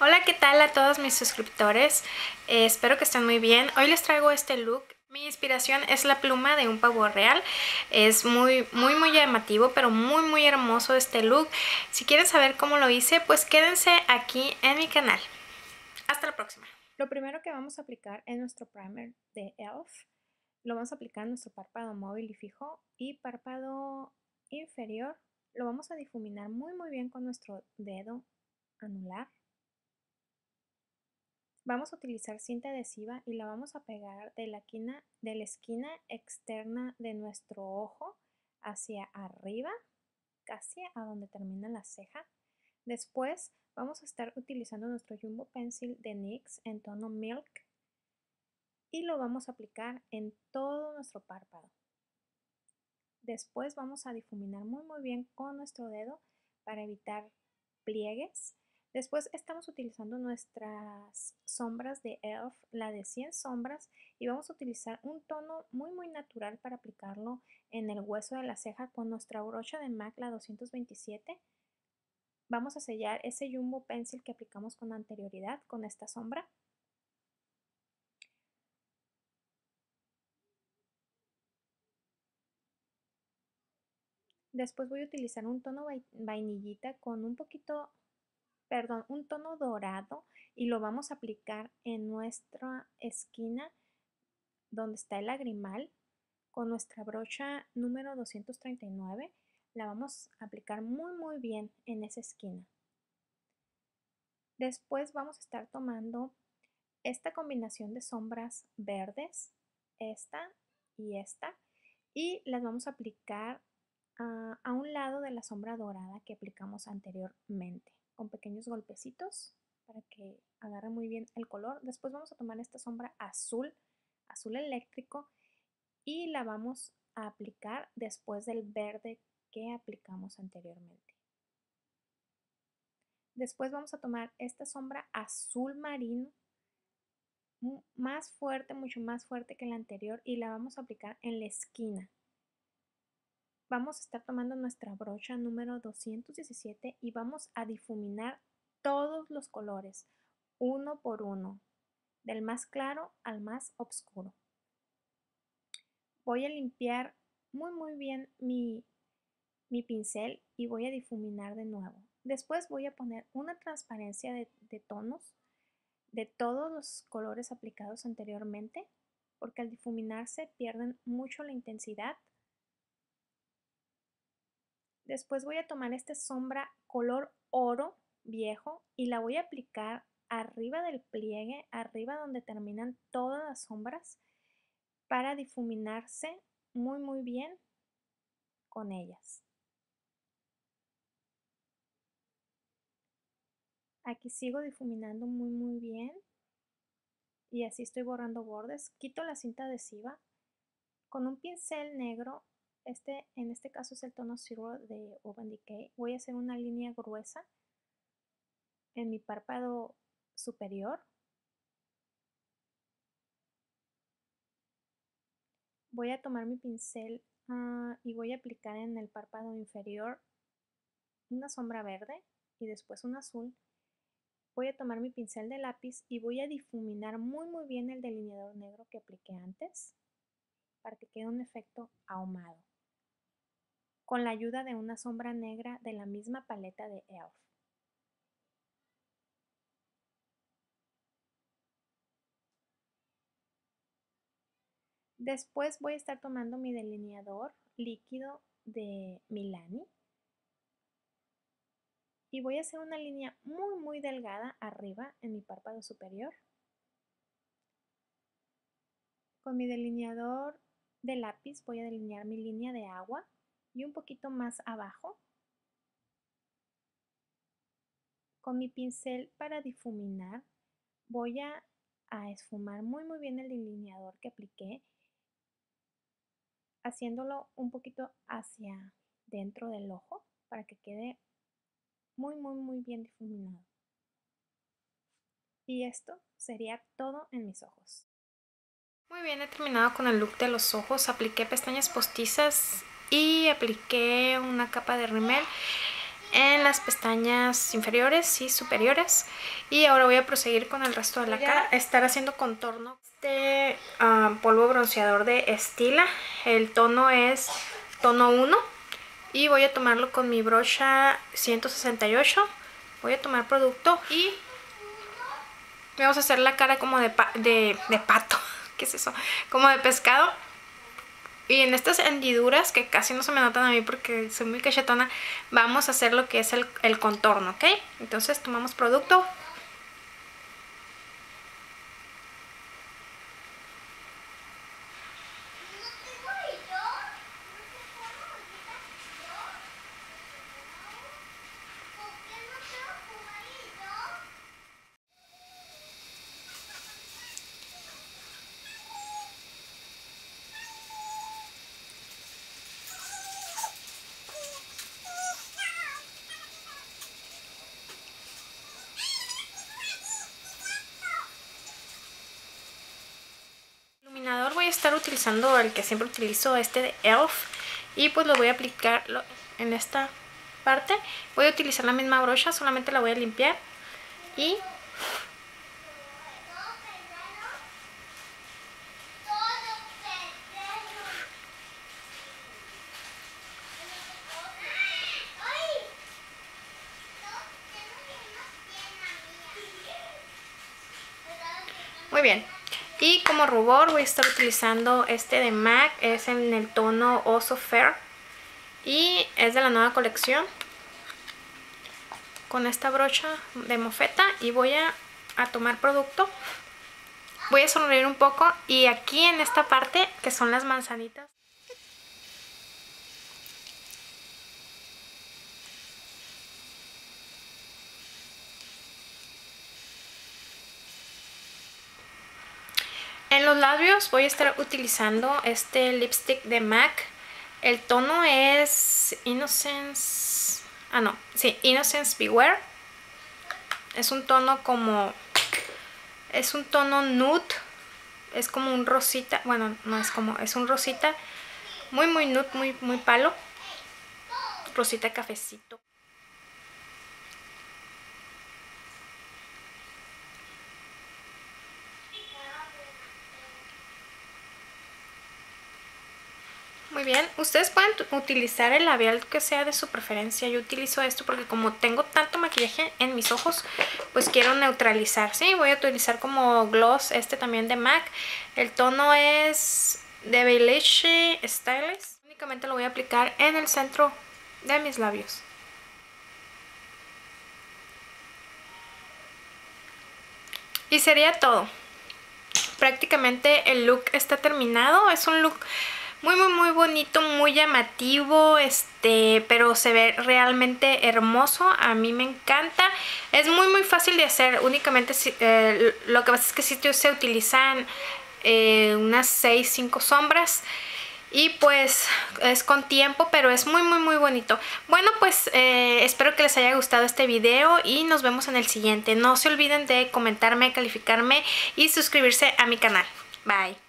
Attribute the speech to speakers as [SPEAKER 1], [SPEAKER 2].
[SPEAKER 1] Hola, ¿qué tal a todos mis suscriptores? Espero que estén muy bien. Hoy les traigo este look. Mi inspiración es la pluma de un pavo real. Es muy llamativo, pero muy hermoso este look. Si quieren saber cómo lo hice, pues quédense aquí en mi canal. Hasta la próxima. Lo primero que vamos a aplicar es nuestro primer de e.l.f. Lo vamos a aplicar en nuestro párpado móvil y fijo y párpado inferior. Lo vamos a difuminar muy bien con nuestro dedo anular. Vamos a utilizar cinta adhesiva y la vamos a pegar de la esquina externa de nuestro ojo hacia arriba, casi a donde termina la ceja. Después vamos a estar utilizando nuestro Jumbo Pencil de NYX en tono Milk y lo vamos a aplicar en todo nuestro párpado. Después vamos a difuminar muy bien con nuestro dedo para evitar pliegues. Después estamos utilizando nuestras sombras de e.l.f., la de 100 sombras, y vamos a utilizar un tono muy natural para aplicarlo en el hueso de la ceja con nuestra brocha de MAC, la 227. Vamos a sellar ese Jumbo Pencil que aplicamos con anterioridad con esta sombra. Después voy a utilizar un tono vainillita con un tono dorado, y lo vamos a aplicar en nuestra esquina donde está el lagrimal con nuestra brocha número 239. La vamos a aplicar muy bien en esa esquina. Después vamos a estar tomando esta combinación de sombras verdes, esta y las vamos a aplicar a un lado de la sombra dorada que aplicamos anteriormente, con pequeños golpecitos para que agarre muy bien el color. Después vamos a tomar esta sombra azul eléctrico, y la vamos a aplicar después del verde que aplicamos anteriormente. Después vamos a tomar esta sombra azul marino, más fuerte, mucho más fuerte que la anterior, y la vamos a aplicar en la esquina. Vamos a estar tomando nuestra brocha número 217 y vamos a difuminar todos los colores, uno por uno, del más claro al más oscuro. Voy a limpiar muy bien mi pincel y voy a difuminar de nuevo. Después voy a poner una transparencia de tonos de todos los colores aplicados anteriormente, porque al difuminarse pierden mucho la intensidad. Después voy a tomar esta sombra color oro viejo y la voy a aplicar arriba del pliegue, arriba donde terminan todas las sombras, para difuminarse muy bien con ellas. Aquí sigo difuminando muy bien y así estoy borrando bordes. Quito la cinta adhesiva con un pincel negro. En este caso es el tono Zero de Urban Decay. Voy a hacer una línea gruesa en mi párpado superior. Voy a tomar mi pincel y voy a aplicar en el párpado inferior una sombra verde y después un azul. Voy a tomar mi pincel de lápiz y voy a difuminar muy bien el delineador negro que apliqué antes, para que quede un efecto ahumado, con la ayuda de una sombra negra de la misma paleta de e.l.f. Después voy a estar tomando mi delineador líquido de Milani y voy a hacer una línea muy delgada arriba en mi párpado superior. Con mi delineador de lápiz voy a delinear mi línea de agua y un poquito más abajo. Con mi pincel para difuminar voy a esfumar muy bien el delineador que apliqué, haciéndolo un poquito hacia dentro del ojo para que quede muy bien difuminado. Y esto sería todo en mis ojos. Muy bien, he terminado con el look de los ojos. Apliqué pestañas postizas y apliqué una capa de rímel. en las pestañas inferiores y superiores. Y ahora voy a proseguir con el resto de la cara. Estar haciendo contorno. Este polvo bronceador de Stila. El tono es tono 1. Y voy a tomarlo con mi brocha 168. Voy a tomar producto y vamos a hacer la cara como de pato. ¿Qué es eso? Como de pescado. Y en estas hendiduras, que casi no se me notan a mí porque soy muy cachetona, vamos a hacer lo que es el contorno, ¿ok? Entonces tomamos producto. Voy a estar utilizando el que siempre utilizo, este de e.l.f. y pues lo voy a aplicar en esta parte. Voy a utilizar la misma brocha, solamente la voy a limpiar y muy bien. Y como rubor voy a estar utilizando este de MAC, es en el tono Oso Fair y es de la nueva colección. Con esta brocha de mofeta y voy a tomar producto. Voy a sonreír un poco y aquí en esta parte que son las manzanitas. En los labios voy a estar utilizando este lipstick de MAC. El tono es Innocence... Innocence Beware. Es un tono como... es un tono nude. Es como un rosita. Bueno, no es como... es un rosita muy nude, muy palo. Rosita cafecito. Muy bien, ustedes pueden utilizar el labial que sea de su preferencia. Yo utilizo esto porque como tengo tanto maquillaje en mis ojos, pues quiero neutralizar, ¿sí? Voy a utilizar como gloss este también de MAC. El tono es de Beliche Stylist. Únicamente lo voy a aplicar en el centro de mis labios. Y sería todo. Prácticamente el look está terminado. Es un look muy bonito, muy llamativo, pero se ve realmente hermoso. A mí me encanta. Es muy fácil de hacer. Únicamente lo que pasa es que sí se utilizan unas 6-5 sombras. Y pues es con tiempo, pero es muy bonito. Bueno, pues espero que les haya gustado este video y nos vemos en el siguiente. No se olviden de comentarme, calificarme y suscribirse a mi canal. Bye.